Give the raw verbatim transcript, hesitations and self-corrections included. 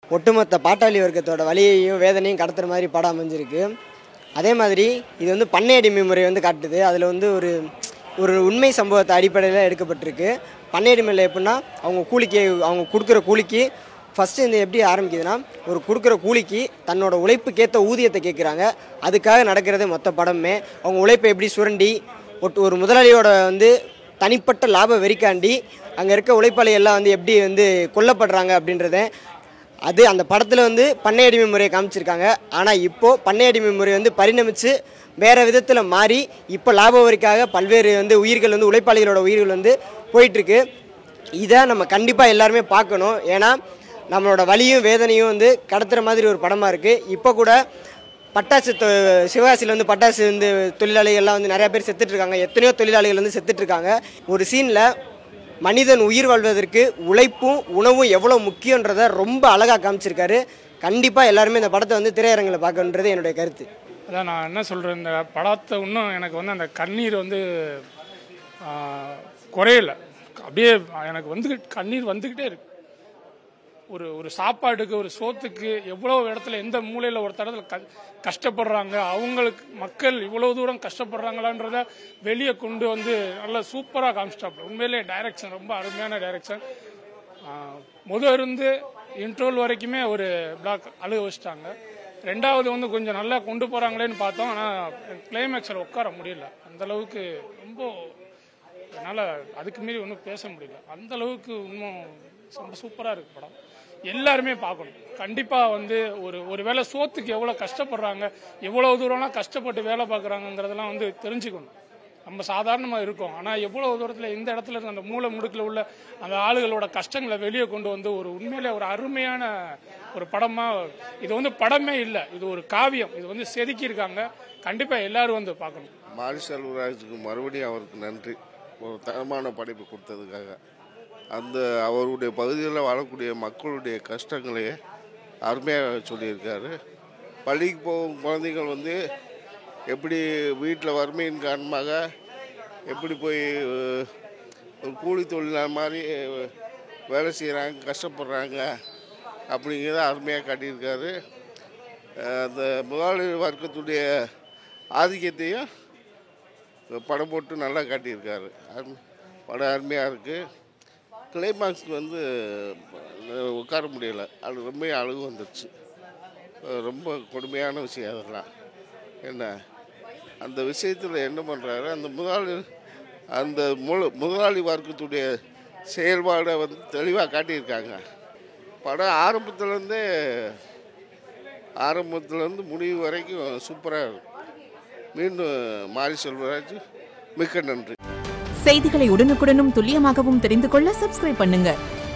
ஒட்டுமொத்த பாட்டாளி வர்க்கத்தோட வலியையும் வேதனையும் கடத்துகிற மாதிரி படம் அமைஞ்சிருக்கு. அதே மாதிரி இது வந்து பண்ணை அடிமை முறை வந்து காட்டுது. அதில் வந்து ஒரு ஒரு உண்மை சம்பவத்தை அடிப்படையில் எடுக்கப்பட்டிருக்கு. பண்ணை அடிமையில் எப்படின்னா அவங்க கூலிக்கு அவங்க கொடுக்குற கூலிக்கு ஃபஸ்ட்டு இந்த எப்படி ஆரம்பிக்குதுன்னா ஒரு கொடுக்குற கூலிக்கு தன்னோட உழைப்புக்கேற்ற ஊதியத்தை கேட்குறாங்க. அதுக்காக நடக்கிறது மொத்த படமே. அவங்க உழைப்பை எப்படி சுரண்டி ஒட்டு ஒரு முதலாளியோட வந்து தனிப்பட்ட லாப வெறிக்காண்டி அங்கே இருக்க உழைப்பாளிகள்லாம் வந்து எப்படி வந்து கொல்லப்படுறாங்க அப்படின்றத அது அந்த படத்தில் வந்து பண்ணை அடிமை முறையை காமிச்சிருக்காங்க. ஆனால் இப்போது பண்ணை அடிமை முறை வந்து பரிணமித்து வேறு விதத்தில் மாறி இப்போ லாப வரிக்காக பல்வேறு வந்து உயிர்கள் வந்து உழைப்பாளிகளோட உயிர்கள் வந்து போயிட்டுருக்கு. இதை நம்ம கண்டிப்பாக எல்லாருமே பார்க்கணும். ஏன்னா நம்மளோட வலியும் வேதனையும் வந்து கடத்துகிற மாதிரி ஒரு படமாக இருக்குது. இப்போ கூட பட்டாசு சிவகாசியில் வந்து பட்டாசு வந்து தொழிலாளிகள்லாம் வந்து நிறையா பேர் செத்துட்ருக்காங்க. எத்தனையோ தொழிலாளிகள் வந்து செத்துட்ருக்காங்க. ஒரு சீனில் மனிதன் உயிர் வாழ்வதற்கு உழைப்பும் உணவும் எவ்வளோ முக்கியன்றதை ரொம்ப அழகாக காமிச்சிருக்காரு. கண்டிப்பாக எல்லாருமே இந்த படத்தை வந்து திரையரங்கில் பார்க்கணுன்றது என்னுடைய கருத்து. அதான் நான் என்ன சொல்கிறேன், இந்த படத்தை இன்னும் எனக்கு வந்து அந்த கண்ணீர் வந்து குறையலை. அப்படியே எனக்கு வந்து கண்ணீர் வந்துக்கிட்டே இருக்கு. ஒரு ஒரு சாப்பாட்டுக்கு ஒரு சோத்துக்கு எவ்வளோ இடத்துல எந்த மூலையில் ஒரு இடத்துல க கஷ்டப்படுறாங்க அவங்களுக்கு மக்கள் இவ்வளோ தூரம் கஷ்டப்படுறாங்களான்றத வெளியே கொண்டு வந்து நல்லா சூப்பராக காமிச்சிட்டாப்புல. உண்மையிலே டைரக்ஷன் ரொம்ப அருமையான டைரக்ஷன். முதல் இருந்து இன்ட்ரோல் வரைக்குமே ஒரு பிளாக் அழுக வச்சிட்டாங்க. ரெண்டாவது வந்து கொஞ்சம் நல்லா கொண்டு போகிறாங்களேன்னு பார்த்தோம். ஆனால் கிளைமேக்ஸில் உட்கார முடியல. அந்தளவுக்கு ரொம்ப என்னால் அதுக்கு மீறி ஒன்றும் பேச முடியல. அந்தளவுக்கு இன்னும் ரொம்ப சூப்பராக இருக்குது படம். எல்லாருமே பார்க்கணும். கண்டிப்பாக வந்து ஒரு ஒரு வேளை சோத்துக்கு எவ்வளோ கஷ்டப்படுறாங்க, எவ்வளோ தூரம்லாம் கஷ்டப்பட்டு வேலை பார்க்குறாங்கிறதெல்லாம் வந்து தெரிஞ்சுக்கணும். நம்ம சாதாரணமாக இருக்கோம், ஆனால் எவ்வளோ தூரத்தில் எந்த இடத்துல இருக்க அந்த மூளை முடுக்கில் உள்ள அந்த ஆளுகளோட கஷ்டங்களை வெளியே கொண்டு வந்து ஒரு உண்மையிலே ஒரு அருமையான ஒரு படமாக இது வந்து படமே இல்லை, இது ஒரு காவியம். இது வந்து செதுக்கியிருக்காங்க. கண்டிப்பாக எல்லாரும் வந்து பார்க்கணும். மாரி செல்வராஜுக்கு மறுபடியும் அவருக்கு நன்றி, ஒரு தரமான படைப்பு கொடுத்ததுக்காக. அந்த அவருடைய பகுதியில் வாழக்கூடிய மக்களுடைய கஷ்டங்களையே அருமையாக சொல்லியிருக்காரு. பள்ளிக்கு போகும் குழந்தைகள் வந்து எப்படி வீட்டில் வறுமையின் காரணமாக எப்படி போய் ஒரு கூலி தொழிலாளர் மாதிரி வேலை செய்கிறாங்க, கஷ்டப்படுறாங்க அப்படிங்கிறத அருமையாக காட்டியிருக்காரு. அந்த முதலாளி வர்க்கத்துடைய ஆதிக்கத்தையும் படம் போட்டு நல்லா காட்டியிருக்காரு. படம் அருமையாக இருக்குது. கிளைமாக்ஸ்க்கு வந்து உட்கார முடியலை, அது ரொம்ப அழுகு வந்துடுச்சு. ரொம்ப கொடுமையான விஷயம் அதெல்லாம். என்ன அந்த விஷயத்தில் என்ன பண்ணுறாரு அந்த முதலாளி அந்த முழு முதலாளி வர்க்கத்துடைய செயல்பாடை வந்து தெளிவாக காட்டியிருக்காங்க. படம் ஆரம்பத்துலேருந்தே ஆரம்பத்துலேருந்து முடிவு வரைக்கும் சூப்பராக இருக்கும். மீண்டும் மாரி செல்வராஜ் மிக்க நன்றி. செய்திகளை உடனுக்குடனும் துல்லியமாகவும் தெரிந்து கொள்ள சப்ஸ்கிரைப் பண்ணுங்க.